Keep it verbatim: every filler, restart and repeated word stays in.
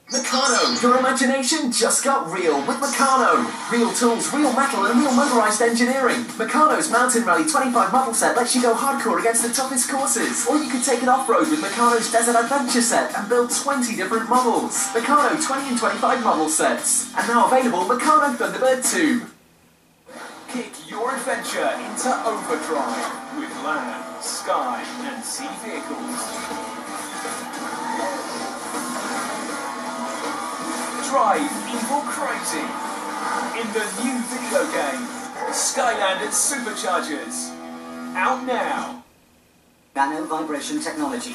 Meccano, your imagination just got real with Meccano. Real tools, real metal and real motorised engineering. Meccano's Mountain Rally twenty-five model set lets you go hardcore against the toughest courses. Or you can take it off-road with Meccano's Desert Adventure set and build twenty different models. Meccano twenty and twenty-five model sets. And now available Meccano Thunderbird two. Kick your adventure into overdrive with land, sky and sea vehicles. Drive evil crazy in the new video game Skylanders Superchargers. Out now. Nano vibration technology.